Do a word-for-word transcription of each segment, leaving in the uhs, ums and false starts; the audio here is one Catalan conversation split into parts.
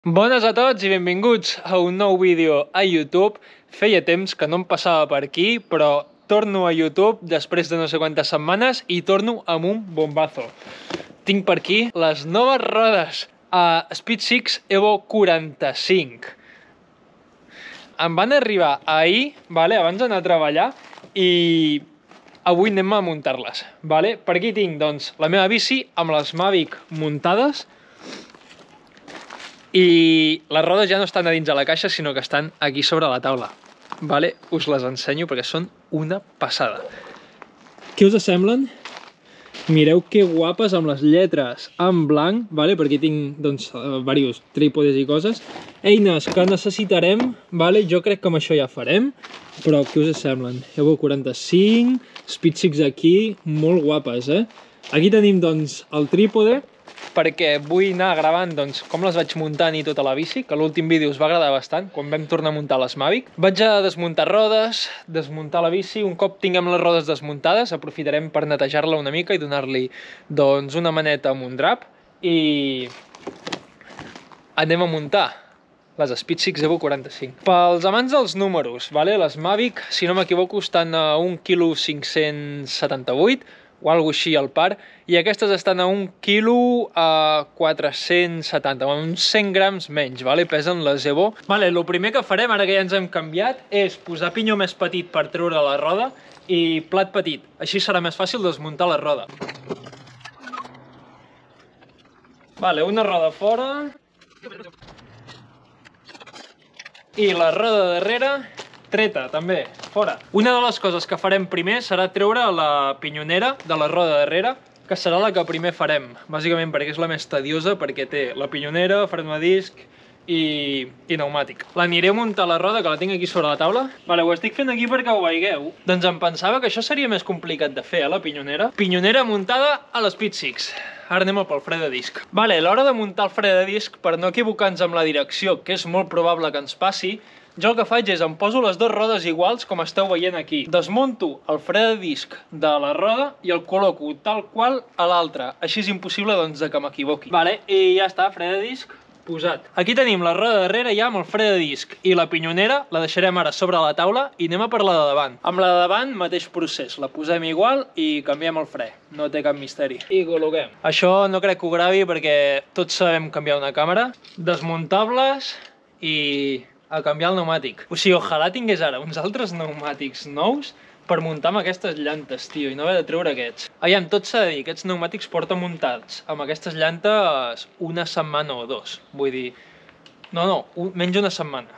Bones a tots i benvinguts a un nou vídeo a YouTube. Feia temps que no em passava per aquí, però torno a YouTube després de no sé quantes setmanes i torno amb un bombazo. Tinc per aquí les noves rodes a Speed Six Evo quaranta-cinc. Em van arribar ahir, vale, abans d'anar a treballar, i avui anem a muntar-les. Vale? Per aquí tinc doncs, la meva bici amb les Mavic muntades, i les rodes ja no estan a dins de la caixa, sinó que estan aquí sobre la taula. Vale? Us les ensenyo perquè són una passada. Què us semblen? Mireu que guapes amb les lletres en blanc, vale? Perquè tinc doncs, diversos trípodes i coses. Eines que necessitarem, vale? Jo crec que amb això ja farem, però què us semblen? Evo quaranta-cinc, Speed Six aquí, molt guapes, eh? Aquí tenim doncs el trípode, perquè vull anar gravant doncs, com les vaig muntant i tota la bici, que l'últim vídeo us va agradar bastant, quan vam tornar a muntar les Mavic. Vaig a desmuntar rodes, desmuntar la bici. Un cop tinguem les rodes desmuntades, aprofitarem per netejar-la una mica i donar-li doncs, una maneta amb un drap, i anem a muntar les Speed Six Evo quaranta-cinc. Pels amants dels números, vale? Les Mavic, si no m'equivoco, estan a un quilo cinc-cents setanta-vuit, o alguna així al par, i aquestes estan a un quilo a quatre-cents setanta, uns cent grams menys, vale? Pesen les Evo. Vale, el primer que farem, ara que ja ens hem canviat, és posar pinyó més petit per treure la roda i plat petit. Així serà més fàcil desmuntar la roda. Vale, una roda fora. I la roda darrere treta, també, fora. Una de les coses que farem primer serà treure la pinyonera de la roda darrere, que serà la que primer farem, bàsicament perquè és la més tediosa, perquè té la pinyonera, fren de disc i, i pneumàtic. L'aniré a muntar la roda, que la tinc aquí sobre la taula. Vale, ho estic fent aquí perquè ho veieu. Doncs em pensava que això seria més complicat de fer, eh, la pinyonera. Pinyonera muntada a l'Speed Six. Ara anem pel fre de disc. Vale, a l'hora de muntar el fre de disc, per no equivocar-nos amb la direcció, que és molt probable que ens passi, jo el que faig és em poso les dues rodes iguals com esteu veient aquí. Desmunto el fre de disc de la roda i el col·loco tal qual a l'altra. Així és impossible doncs, de que m'equivoqui. Vale, i ja està, fre de disc posat. Aquí tenim la roda darrere ja amb el fre de disc, i la pinyonera la deixarem ara sobre la taula i anem a per la de davant. Amb la de davant, mateix procés. La posem igual i canviem el fre. No té cap misteri. I col·loquem. Això no crec que ho gravi perquè tots sabem canviar una càmera. Desmuntables i a canviar el pneumàtic. O sigui, ojalà tingués ara uns altres pneumàtics nous per muntar amb aquestes llantes, tio, i no haver de treure aquests. Aviam, tot s'ha de dir, aquests pneumàtics porten muntats amb aquestes llantes una setmana o dos. Vull dir, no, no, un, menys una setmana.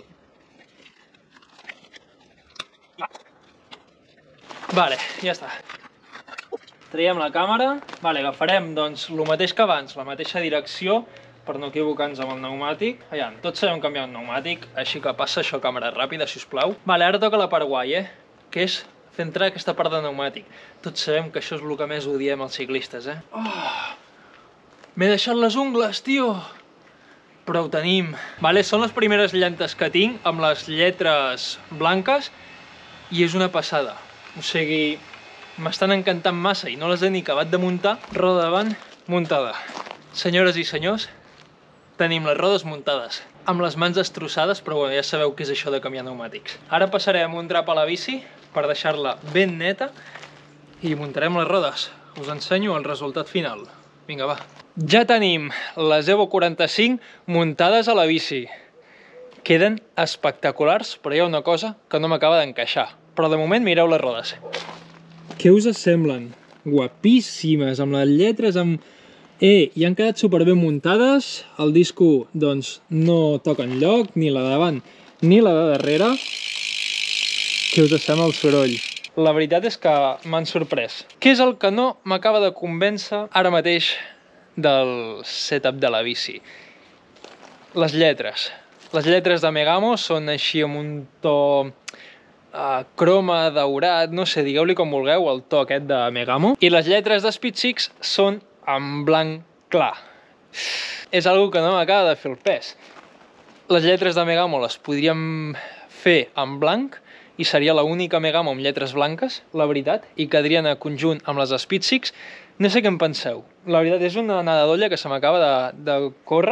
Vale, ja està. Traiem la càmera. Vale, agafarem, doncs, el mateix que abans, la mateixa direcció, per no equivocar-nos amb el pneumàtic. Aviam, tots sabem canviar un pneumàtic, així que passa això a càmera ràpida, sisplau. Vale, ara toca la part guai, eh? Que és fer entrar aquesta part de pneumàtic. Tots sabem que això és el que més odiem els ciclistes, eh? Oh! M'he deixat les ungles, tio! Però ho tenim. Vale, són les primeres llantes que tinc, amb les lletres blanques, i és una passada. O sigui, m'estan encantant massa i no les he ni acabat de muntar. Roda davant, muntada. Senyores i senyors, tenim les rodes muntades, amb les mans destrossades, però bueno, ja sabeu què és això de canviar pneumàtics. Ara passarem un drap a la bici per deixar-la ben neta i muntarem les rodes. Us ensenyo el resultat final. Vinga, va. Ja tenim les Evo quaranta-cinc muntades a la bici. Queden espectaculars, però hi ha una cosa que no m'acaba d'encaixar. Però de moment mireu les rodes. Què us semblen? Guapíssimes, amb les lletres, amb... Eh, i han quedat superben muntades. El disco, doncs, no toca enlloc, ni la de davant ni la de darrere. Què us sembla el soroll? La veritat és que m'han sorprès. Què és el que no m'acaba de convèncer ara mateix del setup de la bici? Les lletres. Les lletres de Megamo són així amb un to uh, croma, daurat, no sé, digueu-li com vulgueu, el to aquest de Megamo. I les lletres de Speed Six són en blanc clar. És algo que no m'acaba de fer el pes. Les lletres de Megamo les podríem fer en blanc i seria l'única Megamo amb lletres blanques, la veritat, i quedarien a conjunt amb les Speed Six. No sé què en penseu. La veritat és una nada d'olla que se m'acaba de, de córrer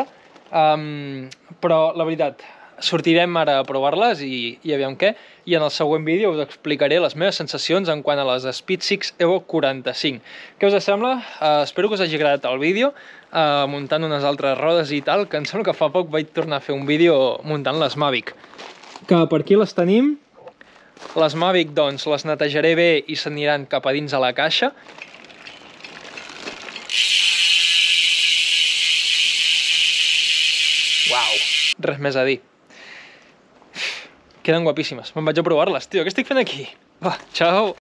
Um, però la veritat, sortirem ara a provar-les i, i aviam què, i en el següent vídeo us explicaré les meves sensacions en quant a les Speed six Evo quaranta-cinc. Què us sembla? Uh, espero que us hagi agradat el vídeo, uh, muntant unes altres rodes i tal, que em sembla que fa poc vaig tornar a fer un vídeo muntant les Mavic. Que per aquí les tenim. Les Mavic, doncs, les netejaré bé i s'aniran cap a dins a la caixa. Uau, res més a dir. Queden guapíssimes. Me'n vaig a provar-les, tio. Què estic fent aquí? Va, xau!